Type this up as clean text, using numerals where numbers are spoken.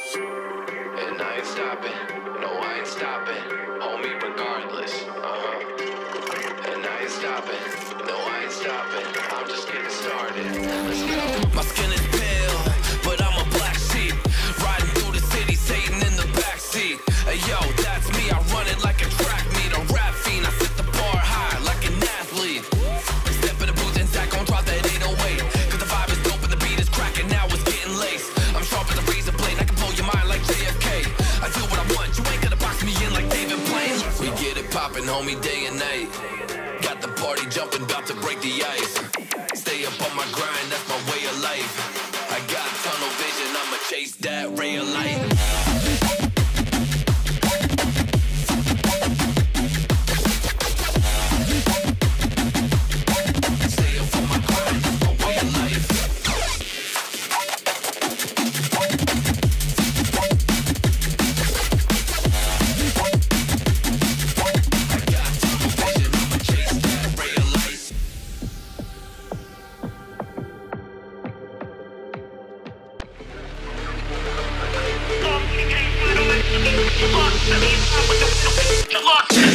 And I ain't stopping, no I ain't stopping, homie regardless, And I ain't stopping, no I ain't stopping, I'm just getting started, let's go. My skin is pale, but I'm a black sheep, riding through the city, Satan in the backseat. Hey yo, that's me, I run it like a track meet, a rap fiend, I set the bar high like an athlete. Step in the booth and Zach gon' drop that 808, cause the vibe is dope and the beat is cracking, now it's getting laced. I'm sharp as a razor blade, I can blow your mind like JFK. I do what I want, you ain't gonna box me in like David Blaine. We get it poppin', homie, day and night. Got the party jumping, about to break the ice. Stay up on my grind, that's my way of life. I got tunnel vision, I'ma chase that ray of light. Lost